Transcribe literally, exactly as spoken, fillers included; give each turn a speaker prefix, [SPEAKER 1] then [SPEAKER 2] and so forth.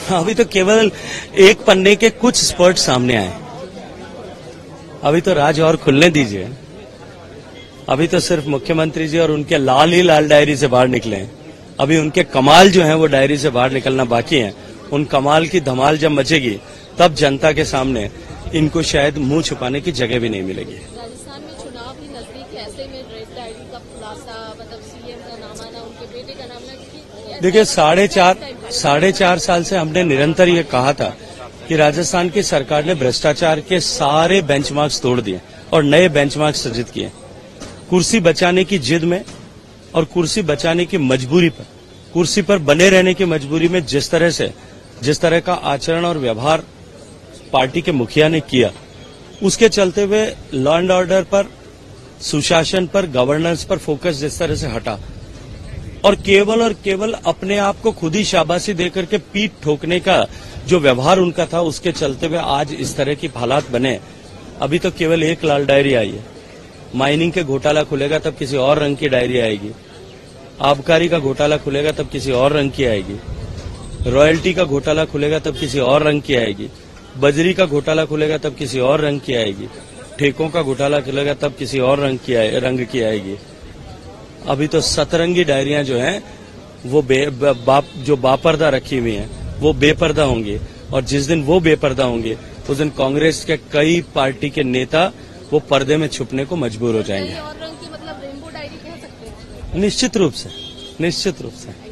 [SPEAKER 1] अभी तो केवल एक पन्ने के कुछ स्पॉट सामने आए। अभी तो राज और खुलने दीजिए। अभी तो सिर्फ मुख्यमंत्री जी और उनके लाल ही लाल डायरी से बाहर निकले हैं। अभी उनके कमाल जो है वो डायरी से बाहर निकलना बाकी है। उन कमाल की धमाल जब मचेगी तब जनता के सामने इनको शायद मुंह छुपाने की जगह भी नहीं मिलेगी।
[SPEAKER 2] राजस्थान में चुनाव भी नजदीक है, ऐसे में रेड डायरी का खुलासा, मतलब सीएम का नाम आना, उनके बेटे का नाम आना।
[SPEAKER 1] देखिए, साढ़े चार साढ़े चार साल से हमने निरंतर ये कहा था कि राजस्थान की सरकार ने भ्रष्टाचार के सारे बेंचमार्क्स तोड़ दिए और नए बेंचमार्क्स सृजित किए। कुर्सी बचाने की जिद में और कुर्सी बचाने की मजबूरी पर, कुर्सी पर बने रहने की मजबूरी में जिस तरह से जिस तरह का आचरण और व्यवहार पार्टी के मुखिया ने किया, उसके चलते हुए लॉ एंड ऑर्डर पर, सुशासन पर, गवर्नेंस पर फोकस जिस तरह से हटा और केवल और केवल अपने आप को खुद ही शाबाशी देकर के पीठ ठोकने का जो व्यवहार उनका था, उसके चलते हुए आज इस तरह की हालात बने। अभी तो केवल एक लाल डायरी आई है। माइनिंग के घोटाला खुलेगा तब किसी और रंग की डायरी आएगी। आबकारी का घोटाला खुलेगा तब किसी और रंग की आएगी। रॉयल्टी का घोटाला खुलेगा तब किसी और रंग की आएगी। बजरी का घोटाला खुलेगा तब किसी और रंग की आएगी। ठेकों का घोटाला खुलेगा तब किसी और रंग की आए, रंग की आएगी। अभी तो सतरंगी डायरियां जो हैं वो बे, बाप जो बापर्दा रखी हुई हैं वो बेपर्दा होंगी और जिस दिन वो बेपर्दा होंगे उस दिन कांग्रेस के कई पार्टी के नेता वो पर्दे में छुपने को मजबूर हो जाएंगे।
[SPEAKER 2] और रंग की मतलब रेनबो डायरी कह सकते हैं?
[SPEAKER 1] निश्चित रूप से, निश्चित रूप से।